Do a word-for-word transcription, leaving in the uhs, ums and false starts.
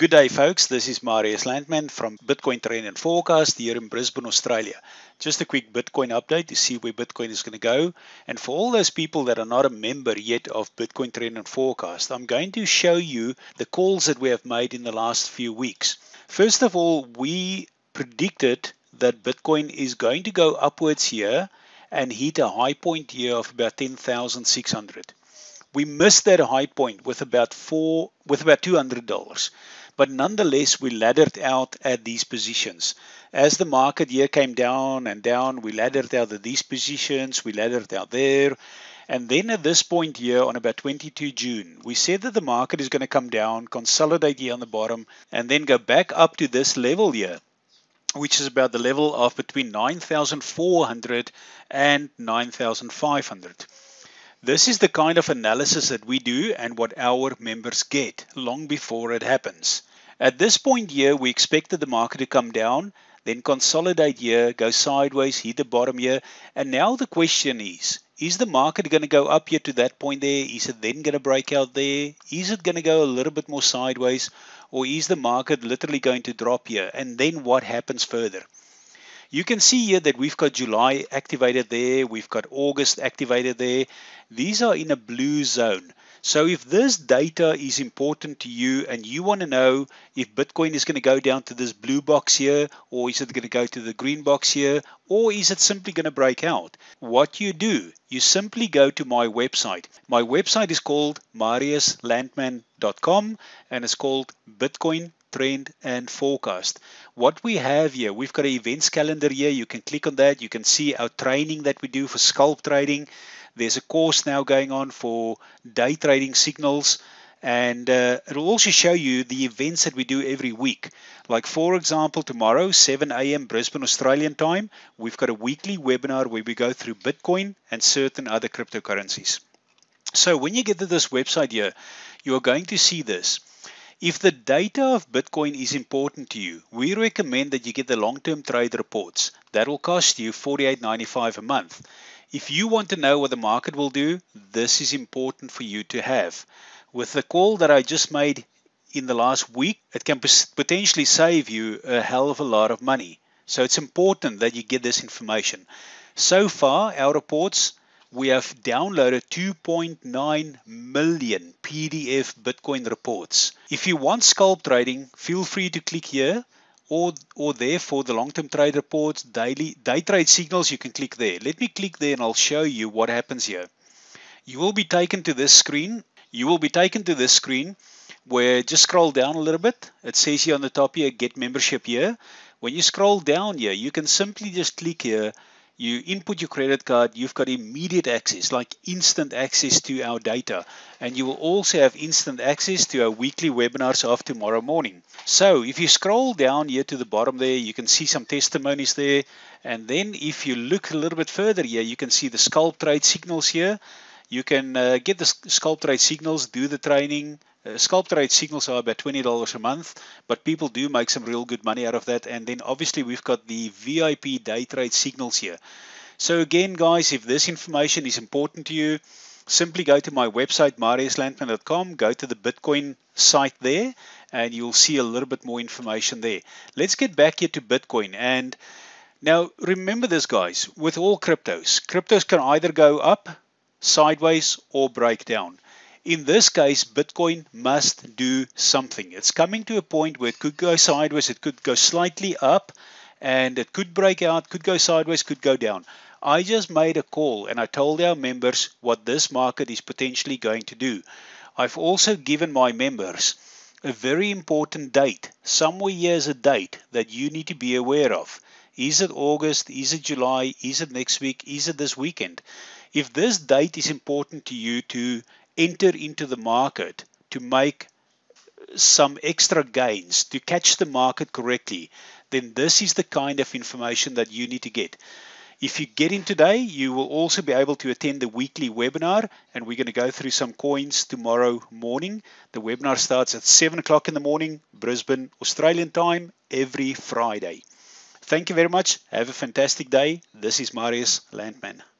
Good day, folks. This is Marius Landman from Bitcoin Trend and Forecast here in Brisbane, Australia. Just a quick Bitcoin update to see where Bitcoin is going to go. And for all those people that are not a member yet of Bitcoin Trend and Forecast, I'm going to show you the calls that we have made in the last few weeks. First of all, we predicted that Bitcoin is going to go upwards here and hit a high point here of about ten thousand six hundred. We missed that high point with about four, with about two hundred dollars. But nonetheless, we laddered out at these positions. As the market here came down and down, we laddered out at these positions, we laddered out there. And then at this point here on about twenty-second of June, we said that the market is going to come down, consolidate here on the bottom, and then go back up to this level here, which is about the level of between nine thousand four hundred and nine thousand five hundred. This is the kind of analysis that we do and what our members get long before it happens. At this point here, we expected the market to come down, then consolidate here, go sideways, hit the bottom here. And now the question is, is the market going to go up here to that point there? Is it then going to break out there? Is it going to go a little bit more sideways? Or is the market literally going to drop here? And then what happens further? You can see here that we've got July activated there, we've got August activated there. These are in a blue zone. So if this data is important to you and you want to know if Bitcoin is going to go down to this blue box here, or is it going to go to the green box here, or is it simply going to break out, what you do, you simply go to my website. My website is called marius landman dot com and it's called Bitcoin Trend and Forecast. What we have here, we've got an events calendar here. You can click on that. You can see our training that we do for scalp trading. There's a course now going on for day trading signals, and uh, it'll also show you the events that we do every week. Like for example, tomorrow seven A M Brisbane Australian time, we've got a weekly webinar where we go through Bitcoin and certain other cryptocurrencies. So when you get to this website here, you are going to see this. If the data of Bitcoin is important to you, we recommend that you get the long-term trade reports. That will cost you forty-eight ninety-five a month. If you want to know what the market will do, this is important for you to have. With the call that I just made in the last week, it can potentially save you a hell of a lot of money. So it's important that you get this information. So far, our reports, we have downloaded two point nine million P D F Bitcoin reports. If you want scalp trading, feel free to click here or, or there for the long-term trade reports, daily day trade signals, you can click there. Let me click there and I'll show you what happens here. You will be taken to this screen. You will be taken to this screen where just scroll down a little bit. It says here on the top here, get membership here. When you scroll down here, you can simply just click here. You input your credit card, you've got immediate access, like instant access to our data. And you will also have instant access to our weekly webinars of tomorrow morning. So if you scroll down here to the bottom there, you can see some testimonies there. And then if you look a little bit further here, you can see the scalp trade signals here. You can uh, get the scalp trade signals, do the training. Uh, scalp trade signals are about twenty dollars a month, but people do make some real good money out of that. And then obviously we've got the V I P day trade signals here. So again, guys, if this information is important to you, simply go to my website, marius landman dot com, go to the Bitcoin site there, and you'll see a little bit more information there. Let's get back here to Bitcoin. And now remember this, guys, with all cryptos, cryptos can either go up, sideways, or break down. In this case, Bitcoin must do something. It's coming to a point where it could go sideways, it could go slightly up, and it could break out, could go sideways, could go down. I just made a call and I told our members what this market is potentially going to do. I've also given my members a very important date. Somewhere here's a date that you need to be aware of. Is it August? Is it July? Is it next week? Is it this weekend? If this date is important to you to enter into the market, to make some extra gains, to catch the market correctly, then this is the kind of information that you need to get. If you get in today, you will also be able to attend the weekly webinar, and we're going to go through some coins tomorrow morning. The webinar starts at seven o'clock in the morning, Brisbane, Australian time, every Friday. Thank you very much. Have a fantastic day. This is Marius Landman.